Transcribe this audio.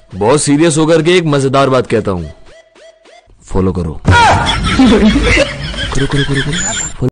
बहुत सीरियस होकर के एक मजेदार बात कहता हूँ, फॉलो करो। करो करो करो करो।